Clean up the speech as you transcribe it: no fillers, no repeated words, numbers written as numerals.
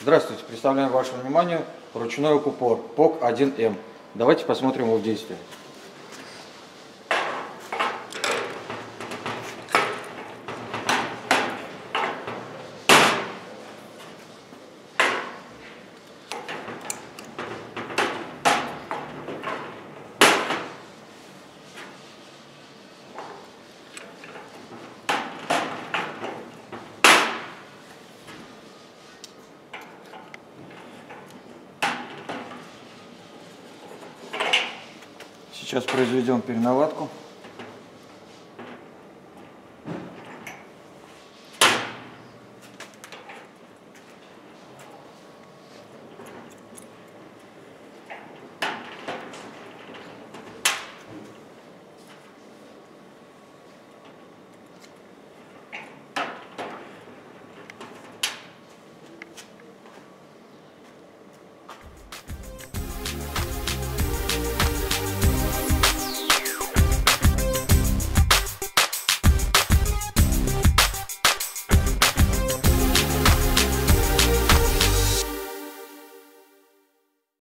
Здравствуйте, представляем вашему вниманию ручной упор ПОК-1М. Давайте посмотрим его в действии. Сейчас произведем переналадку.